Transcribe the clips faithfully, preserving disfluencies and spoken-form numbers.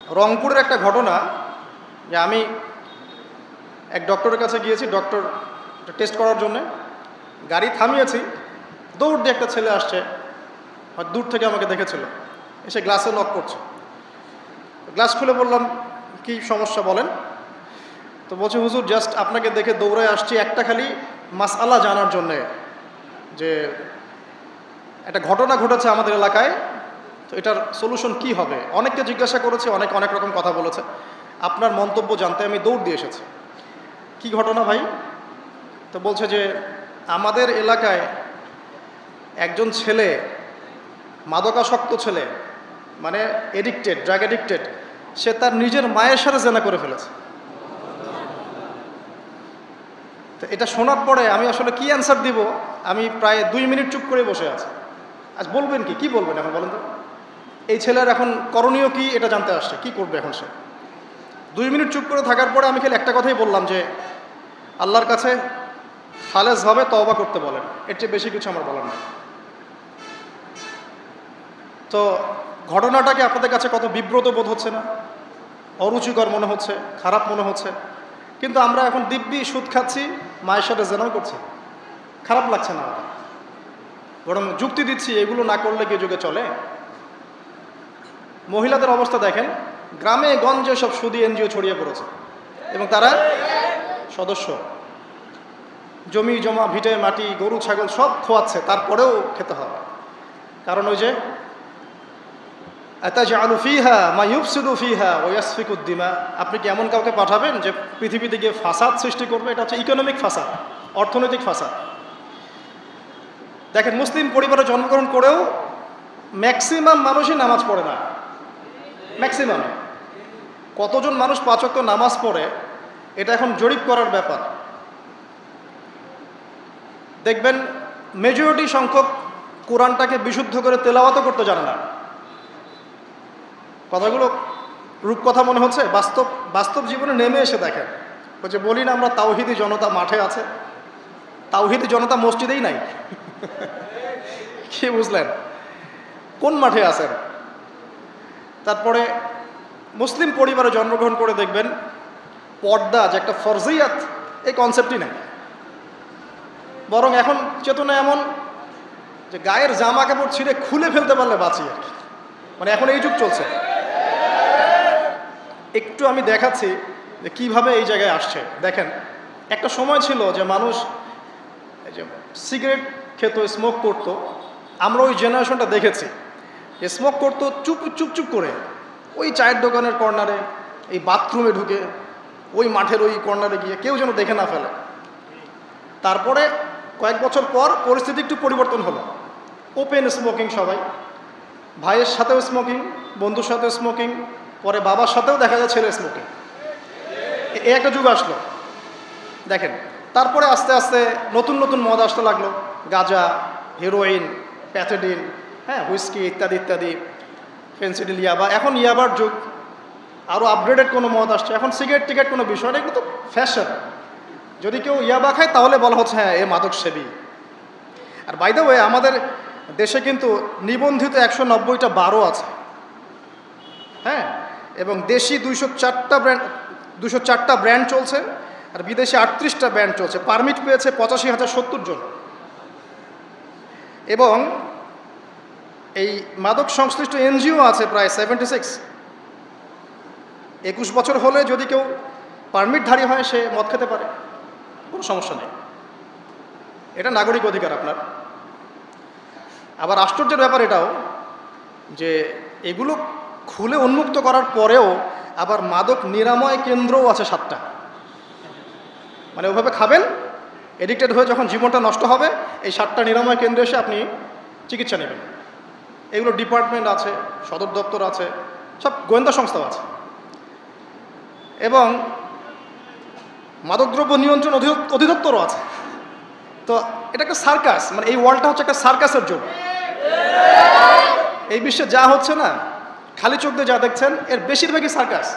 রংপুরের একটা ঘটনা যে আমি এক ডক্টরের কাছে গিয়েছি, ডক্টর টেস্ট করার জন্যে গাড়ি থামিয়েছি, দৌড় দিয়ে একটা ছেলে আসছে, হয়তো দূর থেকে আমাকে দেখেছিল, এসে গ্লাসে নক করছে। গ্লাস খুলে বললাম, কি সমস্যা বলেন? তো বলছে, হুজুর জাস্ট আপনাকে দেখে দৌড়ে আসছি একটা খালি মাসআলা জানার জন্যে, যে একটা ঘটনা ঘটেছে আমাদের এলাকায়, তো এটার সলিউশন কি হবে। অনেককে জিজ্ঞাসা করেছে, অনেক অনেক রকম কথা বলেছে, আপনার মন্তব্য জানতে আমি দৌড় দিয়ে এসেছি। কি ঘটনা ভাই? তো বলছে যে আমাদের এলাকায় একজন ছেলে, মাদকাসক্ত ছেলে, মানে এডিক্টেড, ড্রাগ এডিক্টেড, সে তার নিজের মায়ের সাথে জেনা করে ফেলেছে। তো এটা শোনার পরে আমি আসলে কি অ্যান্সার দিব, আমি প্রায় দুই মিনিট চুপ করে বসে আছি। আজ বলবেন কি কি বলবেন এখন বলেন তো? এই ছেলের এখন করণীয় কি এটা জানতে আসছে, কি করবে এখন সে? দুই মিনিট চুপ করে থাকার পরে আমি খালি একটা কথাই বললাম যে আল্লাহর কাছে খালেজভাবে তওবা করতে বলেন, এর চেয়ে বেশি কিছু আমার বলার নাই। তো ঘটনাটাকে আপনাদের কাছে কত বিব্রত বোধ হচ্ছে না? অরুচিকর মনে হচ্ছে, খারাপ মনে হচ্ছে, কিন্তু আমরা এখন দিব্যি সুদ খাচ্ছি, মায়ের সাথে জেনাও করছি, খারাপ লাগছে না, বরং যুক্তি দিচ্ছি এগুলো না করলে কি যুগে চলে? মহিলাদের অবস্থা দেখেন, গ্রামে গঞ্জে সব সুদী এনজিও ছড়িয়ে পড়েছে এবং তারা সদস্য, জমি জমা ভিটে মাটি গরু ছাগল সব খোয়াচ্ছে, তারপরেও খেতে হবে। কারণ ওই যে আতাজআলু ফিহা মা ইউফসিদু ফিহা ওয়া ইয়াসফিকুদ দিমা, আপনি কি এমন কাউকে পাঠাবেন যে পৃথিবীতে গিয়ে ফাসাদ সৃষ্টি করবে? এটা হচ্ছে ইকোনমিক ফাসাদ, অর্থনৈতিক ফাসাদ। দেখেন, মুসলিম পরিবারে জন্মগ্রহণ করেও ম্যাক্সিমাম মানুষই নামাজ পড়ে না। ম্যাক্সিমাম কতজন মানুষ পাঁচ ওয়াক্ত নামাজ পড়ে, এটা এখন জরিপ করার ব্যাপার। দেখবেন মেজরিটি সংখ্যক কোরআনটাকে বিশুদ্ধ করে তেলাওয়াতও করতে জানে না। কথাগুলো রূপকথা মনে হচ্ছে, বাস্তব বাস্তব জীবনে নেমে এসে দেখেন। ওই যে বলি না আমরা, তাওহিদি জনতা মাঠে আছে, তাওহিদি জনতা মসজিদেই নাই। কি বুঝলেন? কোন মাঠে আছেন? তারপরে মুসলিম পরিবারে জন্মগ্রহণ করে দেখবেন পর্দা যে একটা ফরজিয়াত, এই কনসেপ্টই নেই। বরং এখন চেতনা এমন যে গায়ের জামা কাপড় ছিঁড়ে খুলে ফেলতে পারলে বাঁচি আর কি। মানে এখন এই যুগ চলছে। একটু আমি দেখাচ্ছি যে কীভাবে এই জায়গায় আসছে। দেখেন, একটা সময় ছিল যে মানুষ এই যে সিগারেট খেত, স্মোক করতো, আমরা ওই জেনারেশনটা দেখেছি যে স্মোক করতো চুপ চুপ চুপ করে, ওই চায়ের দোকানের কর্নারে, এই বাথরুমে ঢুকে, ওই মাঠের ওই কর্নারে গিয়ে কেউ যেন দেখে না ফেলে। তারপরে কয়েক বছর পর পরিস্থিতি একটু পরিবর্তন হলো, ওপেন স্মোকিং, সবাই ভাইয়ের সাথেও স্মোকিং, বন্ধুর সাথেও স্মোকিং, পরে বাবার সাথেও দেখা যায় ছেলে স্মোকিং। এই একটা যুগ আসলো দেখেন। তারপরে আস্তে আস্তে নতুন নতুন মদ আসতে লাগলো, গাঁজা, হেরোইন, প্যাথেডিন, হ্যাঁ, হুইস্কি ইত্যাদি ইত্যাদি, ফেন্সিডিল, ইয়াবা। এখন ইয়াবার যুগ, আরও আপগ্রেডেড কোনো মদ আসছে। এখন সিগারেট টিকেট কোনো বিষয় না, এগুলো তো ফ্যাশন। যদি কেউ ইয়াবা খায় তাহলে বলা হচ্ছে হ্যাঁ এ মাদক সেবী। আর বাই দ্য ওয়ে, আমাদের দেশে কিন্তু নিবন্ধিত একশো নব্বইটা বারো আছে, হ্যাঁ, এবং দেশি দুইশো চারটা ব্র্যান্ড দুশো চারটা ব্র্যান্ড চলছে, আর বিদেশে আটত্রিশটা ব্র্যান্ড চলছে। পারমিট পেয়েছে পঁচাশি হাজার সত্তর জন। এবং এই মাদক সংশ্লিষ্ট এনজিও আছে প্রায় সেভেন্টি সিক্স। একুশ বছর হলে যদি কেউ পারমিটধারী হয়, সে মদ খেতে পারে, কোনো সমস্যা নেই, এটা নাগরিক অধিকার আপনার। আবার আশ্চর্যের ব্যাপার এটাও যে এগুলো খুলে উন্মুক্ত করার পরেও আবার মাদক নিরাময় কেন্দ্রও আছে সাতটা। মানে ওভাবে খাবেন, এডিক্টেড হয়ে যখন জীবনটা নষ্ট হবে, এই সাতটা নিরাময় কেন্দ্রে এসে আপনি চিকিৎসা নেবেন। এগুলো ডিপার্টমেন্ট আছে, সদর দপ্তর আছে, সব গোয়েন্দা সংস্থাও আছে। এবং মাদকদ্রব্য নিয়ন্ত্রণ অধিদপ্তরও আছে। তো এটা একটা সার্কাস, মানে এই ওয়ার্ল্ডটা হচ্ছে একটা সার্কাসের যুগ। এই বিশ্বে যা হচ্ছে না, খালি চোখ দিয়ে যা দেখছেন, এর বেশিরভাগই সার্কাস।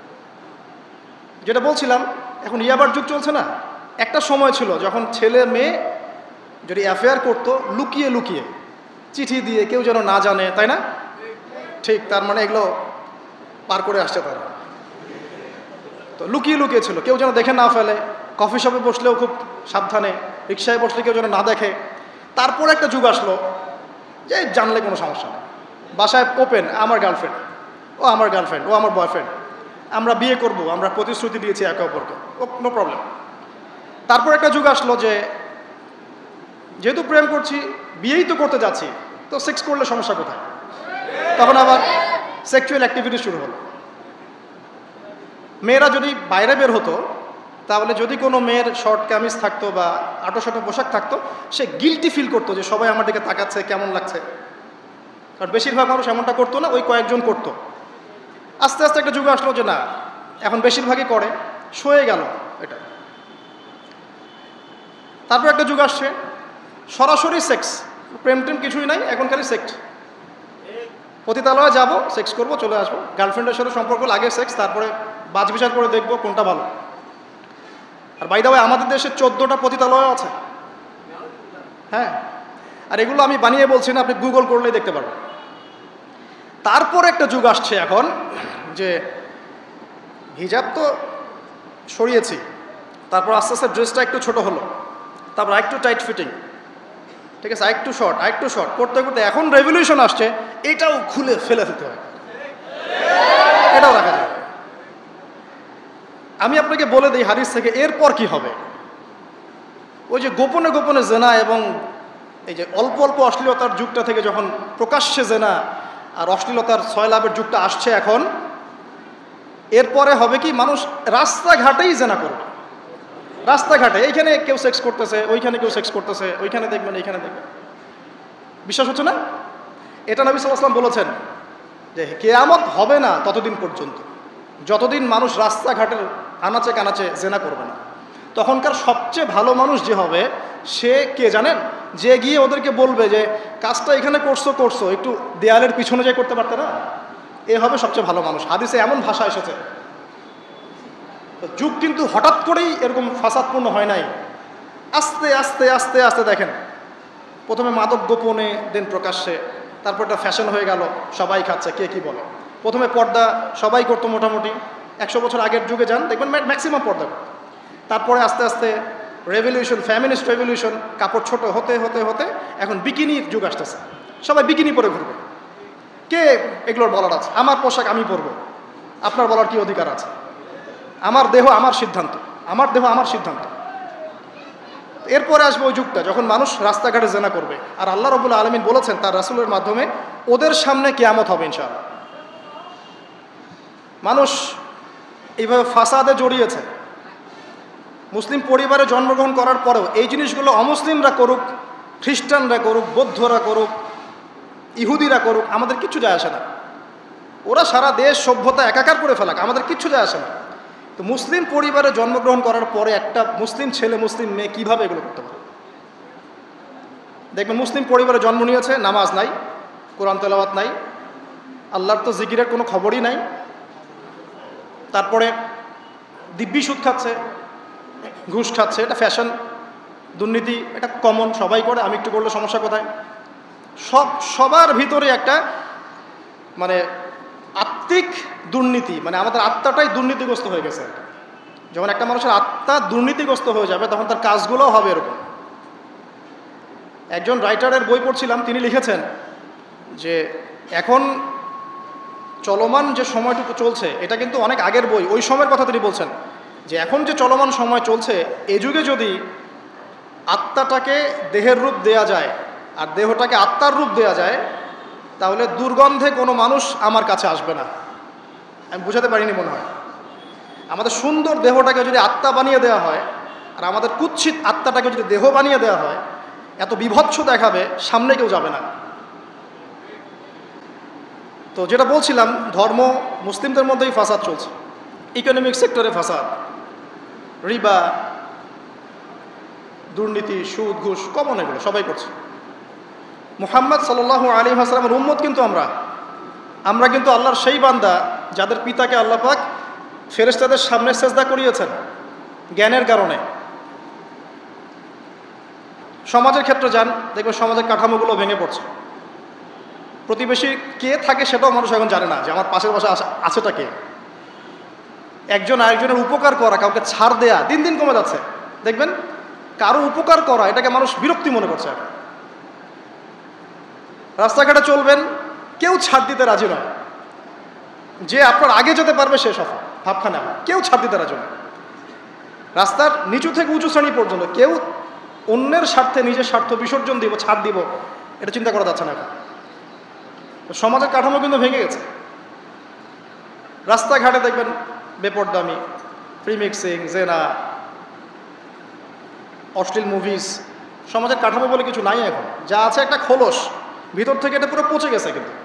যেটা বলছিলাম, এখন ইয়াবার যুগ চলছে না। একটা সময় ছিল যখন ছেলে মেয়ে যদি অ্যাফেয়ার করতো লুকিয়ে লুকিয়ে, চিঠি দিয়ে, কেউ যেন না জানে, তাই না? ঠিক, তার মানে এগুলো পার করে আসছে তারা। তো লুকিয়ে লুকিয়ে ছিল, কেউ যেন দেখে না ফেলে, কফি শপে বসলেও খুব সাবধানে, রিক্সায় বসলে কেউ যেন না দেখে। তারপর একটা যুগ আসলো যে জানলে কোনো সমস্যা নেই, বাসায় ওপেন, আমার গার্লফ্রেন্ড, ও আমার গার্লফ্রেন্ড, ও আমার বয়ফ্রেন্ড, আমরা বিয়ে করব, আমরা প্রতিশ্রুতি দিয়েছি একে অপরকে, ও নো প্রবলেম। তারপর একটা যুগ আসলো যে যেহেতু প্রেম করছি, বিয়েই তো করতে যাচ্ছি, তো সেক্স করলে সমস্যা কোথায়? তখন আবার সেক্সুয়াল অ্যাক্টিভিটি শুরু হলো। মেয়েরা যদি বাইরে বের হতো, তাহলে যদি কোনো মেয়ের শর্ট কামিজ থাকতো বা আটো শাটো পোশাক থাকতো, সে গিলটি ফিল করতো যে সবাই আমার দিকে তাকাচ্ছে, কেমন লাগছে। কারণ বেশিরভাগ মানুষ এমনটা করতো না, ওই কয়েকজন করতো। আস্তে আস্তে একটা যুগ আসলো যে না, এখন বেশিরভাগই করে, সয়ে গেল এটা। তারপর একটা যুগ আসছে সরাসরি সেক্স, প্রেম টেম কিছুই নাই, এখন খালি সেক্স। পতিতালয়ে যাব, সেক্স করব, চলে আসবো, গার্লফ্রেন্ডের সাথে সম্পর্ক, লাগে সেক্স, তারপরে বাজ বিচার করে দেখবো কোনটা ভালো। আর বাই দা ওয়ে, আমাদের দেশে চোদ্দোটা পতিতালয় আছে। হ্যাঁ, আর এগুলো আমি বানিয়ে বলছি না, আপনি গুগল করলেই দেখতে পারবেন। তারপর একটা যুগ আসছে এখন যে হিজাব তো সরিয়েছি, তারপর আস্তে আস্তে ড্রেসটা একটু ছোট হলো, তারপর একটু টাইট ফিটিং, ঠিক আছে, আরেকটু শর্ট, আরেকটু শর্ট করতে করতে এখন রেভলিউশন আসছে, এটাও খুলে ফেলে দিতে হয়, এটাও রাখা যাবে। আমি আপনাকে বলে দিই হাদিস থেকে, এরপর কি হবে? ওই যে গোপনে গোপনে জেনা এবং এই যে অল্প অল্প অশ্লীলতার যুগটা থেকে যখন প্রকাশ্যে জেনা আর অশ্লীলতার ছয়লাভের যুগটা আসছে এখন, এরপরে হবে কি, মানুষ রাস্তাঘাটেই জেনা করবে। রাস্তাঘাটে এইখানে কেউ সেক্স করতেছে, ওইখানে কেউ সেক্স করতেছে, ওইখানে দেখবেন, এইখানে দেখবেন। বিশ্বাস হচ্ছে না? এটা নবী সাল্লাল্লাহু আলাইহি ওয়াসাল্লাম বলেছেন যে কিয়ামত হবে না ততদিন পর্যন্ত, যতদিন মানুষ রাস্তাঘাটের আনাচে কানাচে জেনা করবে না। তখনকার সবচেয়ে ভালো মানুষ যে হবে, সে কে জানেন? যে গিয়ে ওদেরকে বলবে যে কাজটা এখানে করছো করছো একটু দেয়ালের পিছনে যাই করতে পারতে না, এ হবে সবচেয়ে ভালো মানুষ। হাদিসে এমন ভাষা এসেছে। যুগ কিন্তু হঠাৎ করেই এরকম ফাসাদপূর্ণ হয় নাই, আস্তে আস্তে আস্তে আস্তে দেখেন, প্রথমে মাদক গোপনে, দেন প্রকাশ্যে, তারপর এটা ফ্যাশন হয়ে গেল, সবাই খাচ্ছে, কে কি বলে। প্রথমে পর্দা সবাই করতো মোটামুটি, একশো বছর আগের যুগে যান দেখবেন ম্যাক্সিমাম পর্দা করতো। তারপরে আস্তে আস্তে রেভলিউশন, ফ্যামিনিস্ট রেভলিউশন, কাপড় ছোট হতে হতে হতে এখন বিকিনির যুগ আসতেছে, সবাই বিকিনি পরে ঘুরবে। কে এগুলোর বলার আছে? আমার পোশাক আমি পরবো, আপনার বলার কি অধিকার আছে? আমার দেহ আমার সিদ্ধান্ত, আমার দেহ আমার সিদ্ধান্ত। এরপরে আসবে ওই যুগটা যখন মানুষ রাস্তাঘাটে জেনা করবে, আর আল্লাহ রাব্বুল আলামিন বলেছেন তার রাসূলের মাধ্যমে, ওদের সামনে কিয়ামত হবে ইনশাআল্লাহ। মানুষ এইভাবে ফাসাদে জড়িয়েছে, মুসলিম পরিবারে জন্মগ্রহণ করার পরেও এই জিনিসগুলো অমুসলিমরা করুক, খ্রিস্টানরা করুক, বৌদ্ধরা করুক, ইহুদিরা করুক, আমাদের কিচ্ছু যায় আসে না। ওরা সারা দেশ সভ্যতা একাকার করে ফেলাক, আমাদের কিচ্ছু যায় আসে না। তো মুসলিম পরিবারে জন্মগ্রহণ করার পরে একটা মুসলিম ছেলে, মুসলিম মেয়ে কীভাবে এগুলো করতে পারে? দেখবেন মুসলিম পরিবারে জন্ম নিয়েছে, নামাজ নাই, কোরআন তেলাওয়াত নাই, আল্লাহর তো জিকিরের কোনো খবরই নাই। তারপরে দিব্যি সুদ খাচ্ছে, ঘুষ খাচ্ছে, এটা ফ্যাশন, দুর্নীতি, এটা কমন, সবাই করে, আমি একটু করলে সমস্যা কোথায়? সব সবার ভিতরে একটা মানে আত্মিক দুর্নীতি, মানে আমাদের আত্মাটাই দুর্নীতিগ্রস্ত হয়ে গেছে। যখন একটা মানুষের আত্মা দুর্নীতিগ্রস্ত হয়ে যাবে, তখন তার কাজগুলোও হবে এরকম। একজন রাইটারের বই পড়ছিলাম, তিনি লিখেছেন যে এখন চলমান যে সময়টুকু চলছে, এটা কিন্তু অনেক আগের বই, ওই সময়ের কথা তিনি বলছেন যে এখন যে চলমান সময় চলছে, এ যুগে যদি আত্মাটাকে দেহের রূপ দেয়া যায় আর দেহটাকে আত্মার রূপ দেয়া যায়, তাহলে দুর্গন্ধে কোনো মানুষ আমার কাছে আসবে না। আমি বুঝাতে পারিনি মনে হয়। আমাদের সুন্দর দেহটাকে যদি আত্মা বানিয়ে দেওয়া হয়, আর আমাদের কুৎসিত আত্মাটাকে যদি দেহ বানিয়ে দেওয়া হয়, এত বিভৎস দেখাবে, সামনে কেউ যাবে না। তো যেটা বলছিলাম, ধর্ম, মুসলিমদের মধ্যেই ফাসাদ চলছে, ইকোনমিক সেক্টরে ফাসাদ, রিবা, দুর্নীতি, সুদ, ঘুষ, কমন, এগুলো সবাই করছে। মুহাম্মদ সাল্লাল্লাহু আলাইহি ওয়াসাল্লামের উম্মত কিন্তু আমরা আমরা কিন্তু আল্লাহর সেই বান্দা যাদের পিতাকে আল্লাহ পাক ফেরেশতাদের সামনে সেজদা করিয়েছেন জ্ঞানের কারণে। সমাজের ক্ষেত্রে যান, দেখবেন সমাজের কাঠামোগুলো ভেঙে পড়ছে, প্রতিবেশী কে থাকে সেটাও মানুষ এখন জানে না, যে আমার পাশের বাসা আছেটা কে। একজন আরেকজনের উপকার করা, কাউকে ছাড় দেয়া দিন দিন কমে যাচ্ছে। দেখবেন কারো উপকার করা এটাকে মানুষ বিরক্তি মনে করছে এখন। রাস্তাঘাটে চলবেন, কেউ ছাড় দিতে রাজি নয়। যে আপনার আগে যেতে পারবে সে সফল, ভাবখানে আমার কেউ ছাড় দিতে রাজি নয়। রাস্তার নিচু থেকে উঁচু শ্রেণী পর্যন্ত কেউ অন্যের স্বার্থে নিজের স্বার্থ বিসর্জন দিব, ছাড় দিব, এটা চিন্তা করা যাচ্ছে না এখন। সমাজের কাঠামো কিন্তু ভেঙে গেছে। রাস্তাঘাটে দেখবেন বেপরদামি, প্রিমিক্সিং, জেনা, অশ্লীল মুভিজ। সমাজের কাঠামো বলে কিছু নাই এখন, যা আছে একটা খোলস, ভিতর থেকে এটা পুরো পচে গেছে কিন্তু।